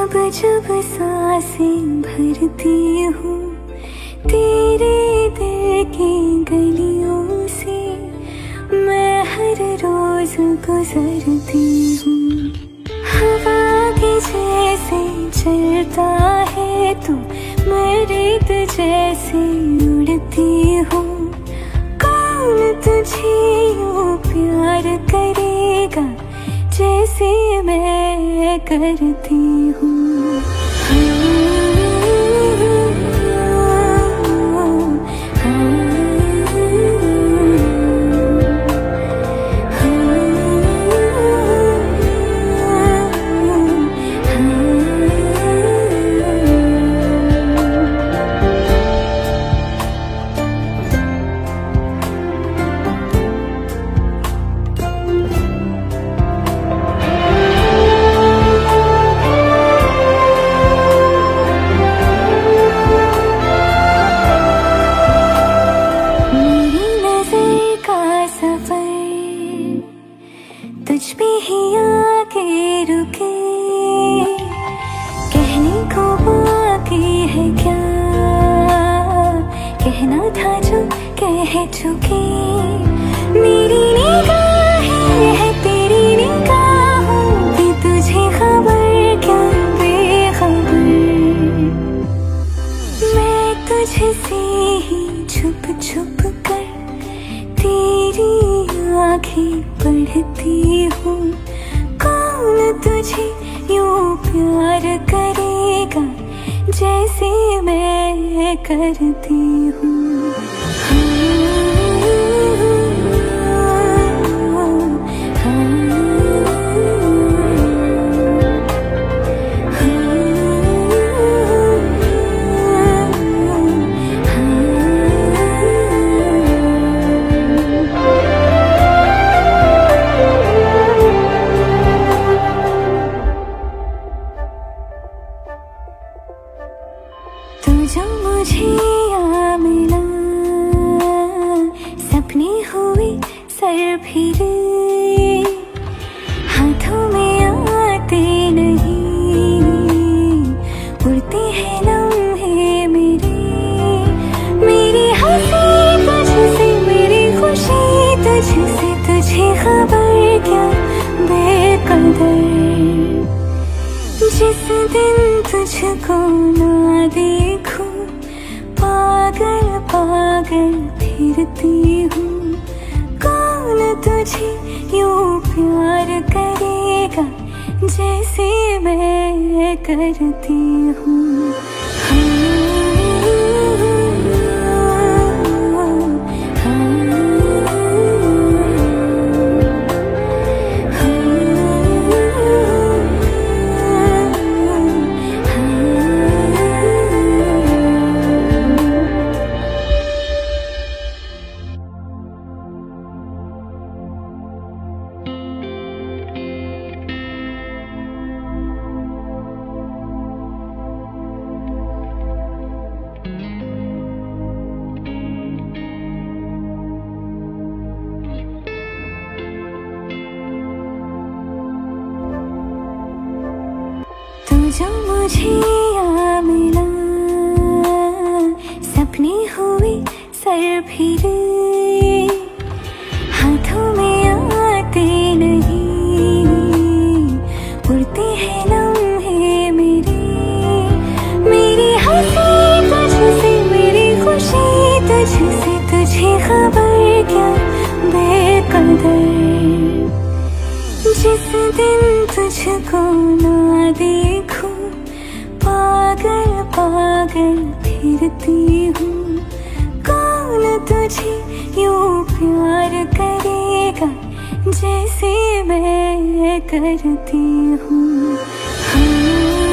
जब जब सांसें भरती हूँ तेरे दिल की गलियों से, मैं हर रोज गुजरती हूँ। हवा के जैसे चलता है तू, मैं रेत जैसे उड़ती हूँ। कौन तुझे यूँ प्यार करेगा जैसे मैं करती हूँ। तुझ पे ही आके रुके, कहने को बाकी है क्या, कहना था जो कह चुके। मेरी निगाहें है तेरी निगाहों की, तुझे खबर क्या बेखबर। मैं तुझसे ही छुप छुप कर तेरी आँखें पढ़ती हूँ। कौन तुझे यूँ प्यार करेगा जैसे मैं करती हूँ। तू जो मुझे आ मिला, सपने हुए सर फिरे, हाथों में आते नहीं, उड़ते हैं लम्हे मेरे। मेरी हंसी तुझसे, मेरी खुशी तुझसे, तुझे खबर क्या बेकदर। जिस दिन तुझको ना देखूं, पागल पागल फिरती हूँ। कौन तुझे यूँ प्यार करेगा जैसे मैं करती हूँ। तू जो मुझे आ मिला, सपने हुए सर फिरे, हाथों में आते नहीं, उड़ते हैं लम्हे मेरे। मेरी हंसी तुझसे, मेरी खुशी तुझसे, तुझे खबर क्या बेकदर। जिस दिन तुझको ना देखूं, पागल पागल फिरती हूँ। कौन तुझे यूँ प्यार करेगा जैसे मैं करती हूँ।